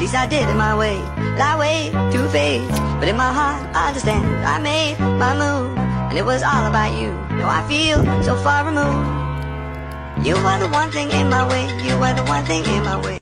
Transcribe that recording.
least I did it my way. Lie way too faced, but in my heart I understand. I made my move, and it was all about you. Though I feel so far removed, you were the one thing in my way. You were the one thing in my way.